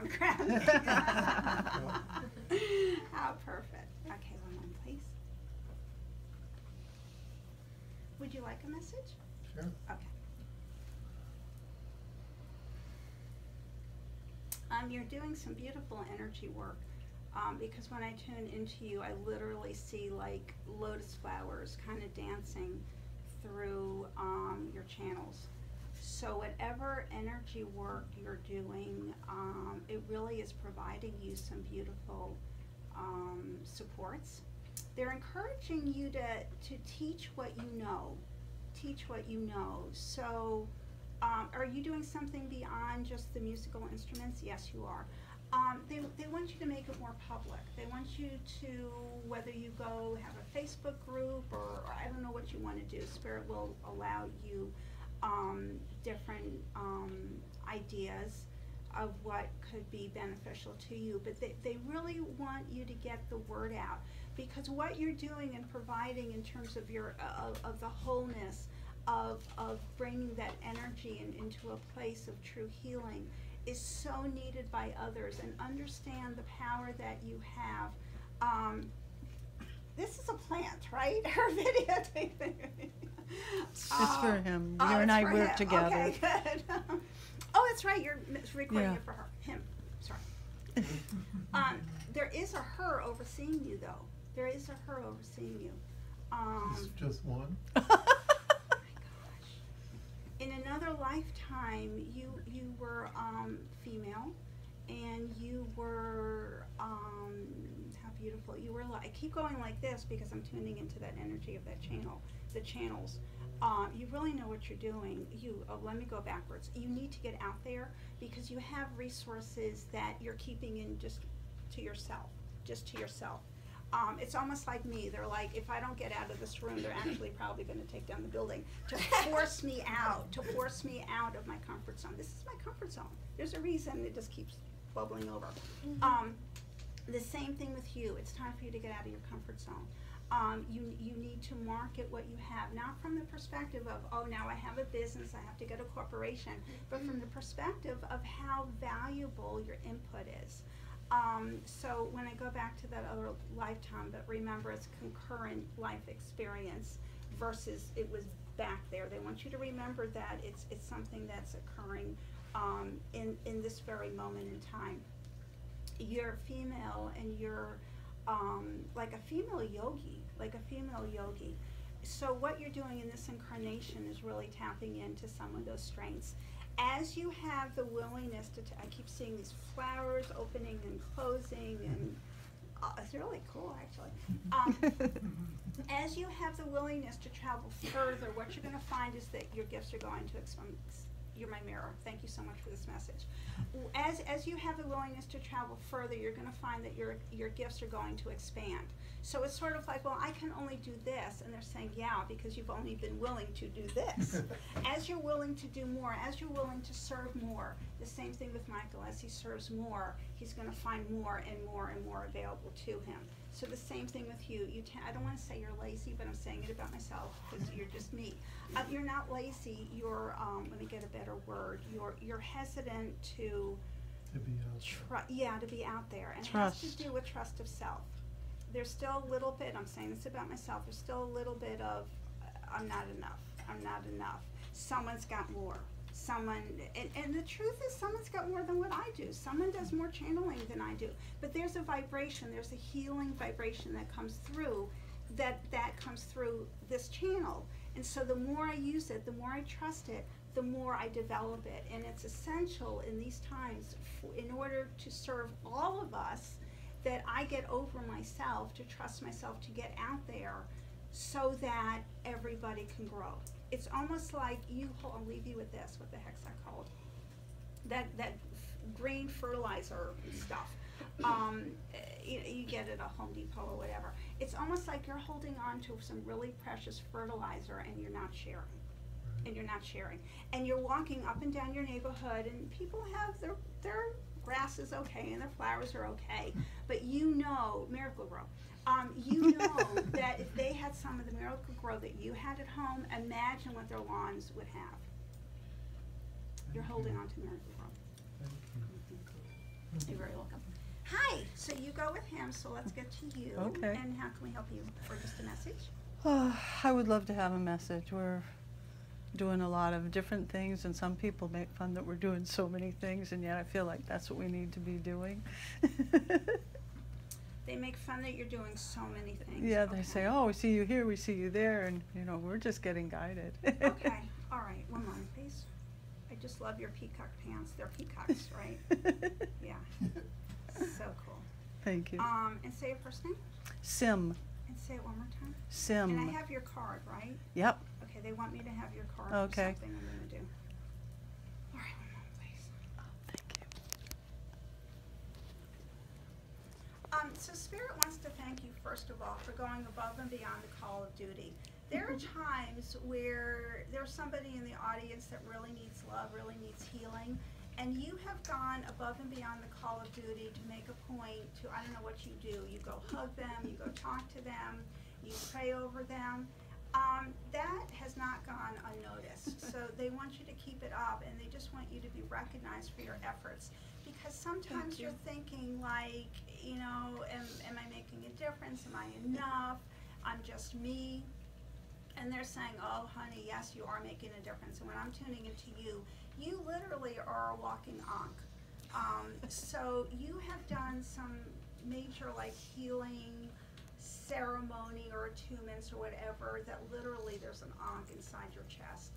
program. How perfect. Okay, one moment, please. Would you like a message? Sure. Okay. You're doing some beautiful energy work, because when I tune into you, I literally see like lotus flowers kind of dancing through your channels. So whatever energy work you're doing, it really is providing you some beautiful supports. They're encouraging you to teach what you know. Teach what you know. So are you doing something beyond just the musical instruments? Yes, you are. They want you to make it more public. They want you to, whether you go have a Facebook group or I don't know what you want to do, Spirit will allow you different ideas of what could be beneficial to you. But they really want you to get the word out, because what you're doing and providing in terms of your of the wholeness of bringing that energy into a place of true healing is so needed by others. And understand the power that you have. This is a plant, right? Her videotaping. It's for him. Oh, You and I for work him. together. Okay, good. Oh, that's right. You're recording it for her. Him. Sorry. There is a her overseeing you, though. There is a her overseeing you. It's just one. Oh my gosh. In another lifetime, you were female, and you were how beautiful. You were like, I keep going like this because I'm tuning into that energy of that channel, the channels. You really know what you're doing. Let me go backwards. You need to get out there because you have resources that you're keeping in just to yourself. It's almost like me. They're like, if I don't get out of this room, they're actually probably going to take down the building to force me out, of my comfort zone. This is my comfort zone. There's a reason it just keeps bubbling over. The same thing with you. It's time for you to get out of your comfort zone. You need to market what you have, not from the perspective of, oh, now I have a business, I have to get a corporation, but from the perspective of how valuable your input is. So when I go back to that other lifetime, but remember it's concurrent life experience versus it was back there. They want you to remember that it's something that's occurring in this very moment in time. You're female and you're like a female yogi, So what you're doing in this incarnation is really tapping into some of those strengths. As you have the willingness to, I keep seeing these flowers opening and closing, and it's really cool actually. As you have the willingness to travel further, what you're going to find is that your gifts are going to expand. You're my mirror. Thank you so much for this message. As you have the willingness to travel further, you're going to find that your gifts are going to expand. So it's sort of like, well, I can only do this. And they're saying, yeah, because you've only been willing to do this. As you're willing to do more, as you're willing to serve more, the same thing with Michael. As he serves more, he's going to find more and more and more available to him. So the same thing with you. I don't want to say you're lazy, but I'm saying it about myself because you're just me. You're not lazy. You're, let me get a better word. You're hesitant to be out there. To be out there. And Trust. it has to do with trust of self. There's still a little bit, I'm saying this about myself, there's still a little bit of, I'm not enough. Someone's got more. And the truth is someone's got more than what I do. Someone does more channeling than I do. But there's a vibration, there's a healing vibration that comes through, that comes through this channel. And so the more I use it, the more I trust it, the more I develop it. And it's essential in these times, in order to serve all of us, that I get over myself, to trust myself, to get out there so that everybody can grow. It's almost like I'll leave you with this, what the heck's that called? That green fertilizer stuff. You get it at Home Depot or whatever. It's almost like you're holding on to some really precious fertilizer and you're not sharing. And you're walking up and down your neighborhood and people have their grass is okay and their flowers are okay, but Miracle-Gro, you know that if they had some of the Miracle-Gro that you had at home, imagine what their lawns would have. You're holding on to Miracle-Gro. You're very welcome. Hi, so you go with him, so let's get to you. Okay. And how can we help you? Or just a message? I would love to have a message. We're doing a lot of different things, and some people make fun that we're doing so many things, and yet I feel like that's what we need to be doing. They make fun that you're doing so many things. Yeah, they say, oh, we see you here, we see you there, and, you know, we're just getting guided. Okay, all right, one moment, please. I just love your peacock pants. They're peacocks, right? Yeah, so cool. Thank you. And say your first name. Sim. And say it one more time. Sim. And I have your card, right? Yep. Okay, they want me to have your card Okay. for something I'm gonna do. All right, one moment, please. Oh, thank you. So Spirit wants to thank you, first of all, for going above and beyond the call of duty. There are times where there's somebody in the audience that really needs love, really needs healing, and you have gone above and beyond the call of duty to make a point to, I don't know what you do, you go hug them, you go talk to them, you pray over them. That has not gone unnoticed. So they want you to keep it up, and they just want you to be recognized for your efforts. Because sometimes you're thinking like, you know, am I making a difference? Am I enough? I'm just me. And they're saying, oh, honey, yes, you are making a difference. And when I'm tuning into you, you literally are a walking ankh. So you have done some major, like, healing ceremony or attunements or whatever that literally there's an ankh inside your chest.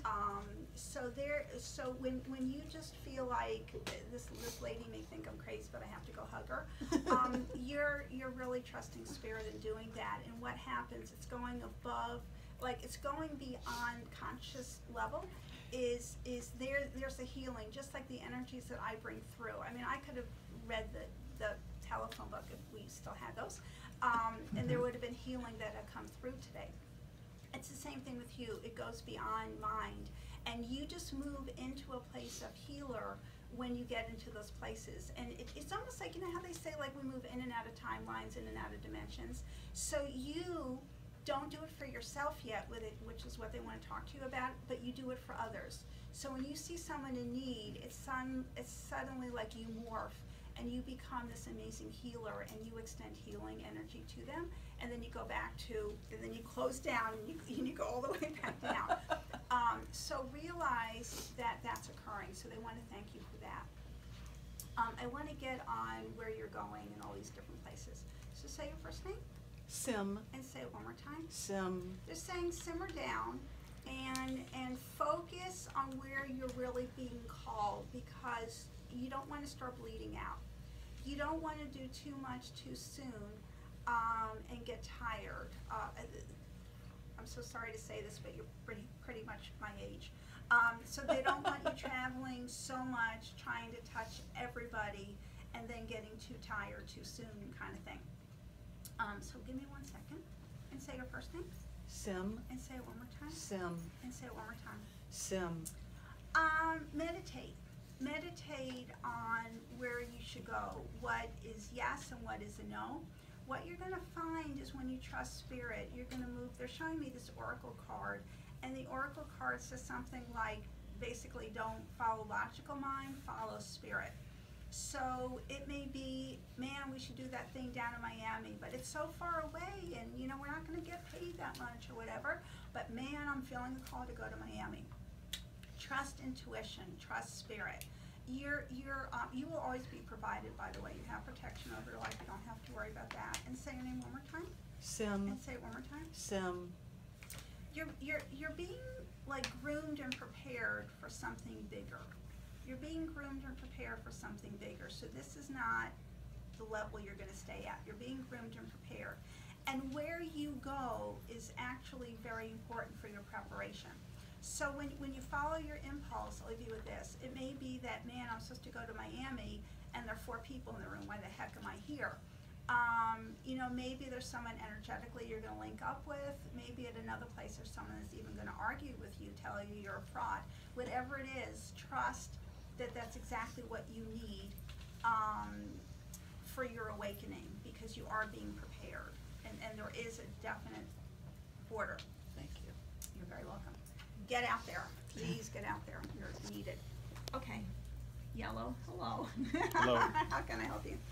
So when you just feel like this lady may think I'm crazy, but I have to go hug her, you're really trusting Spirit in doing that. And what happens? It's going above, like it's going beyond conscious level. There's a healing, just like the energies that I bring through. I mean, I could have read the telephone book if we still had those, and there would have been healing that had come through today. It's the same thing with you. It goes beyond mind, and you just move into a place of healer when you get into those places. And it's almost like, you know how they say, like, we move in and out of timelines, in and out of dimensions. So you don't do it for yourself yet with it, which is what they want to talk to you about, but you do it for others. So when you see someone in need, it's suddenly like you morph and you become this amazing healer, and you extend healing energy to them, and then you go back to, and then you close down, and you go all the way back down. So realize that that's occurring, so they want to thank you for that. I want to get on where you're going in all these different places. So say your first name. Sim. And say it one more time. Sim. Just saying simmer down and focus on where you're really being called, because you don't want to start bleeding out. You don't want to do too much too soon and get tired. I'm so sorry to say this, but you're pretty much my age. So they don't want you traveling so much, trying to touch everybody, and then getting too tired too soon kind of thing. So give me 1 second and say your first name. Sim. And say it one more time. Sim. And say it one more time. Sim. Meditate. Meditate on where you should go, what is yes and what is a no. What you're going to find is when you trust Spirit, you're going to move. They're showing me this oracle card, and the oracle card says something like, basically, don't follow logical mind, follow Spirit. So it may be, man, we should do that thing down in Miami, but it's so far away, and you know, we're not going to get paid that much or whatever, but man, I'm feeling the call to go to Miami. Trust intuition, trust Spirit. You will always be provided, by the way. You have protection over your life. You don't have to worry about that. And say your name one more time. Sim. And say it one more time. Sim. You're being like groomed and prepared for something bigger. You're being groomed and prepared for something bigger. So this is not the level you're going to stay at. You're being groomed and prepared. And where you go is actually very important for your preparation. So when you follow your impulse, I'll leave you with this. It may be that, man, I'm supposed to go to Miami, and there are 4 people in the room. Why the heck am I here? You know, maybe there's someone energetically you're going to link up with. Maybe at another place there's someone that's even going to argue with you, tell you you're a fraud. Whatever it is, trust that that's exactly what you need for your awakening, because you are being prepared. And there is a definite order. Thank you. You're very welcome. Get out there. Please get out there. You're needed. Okay. Yellow. Hello. Hello. How can I help you?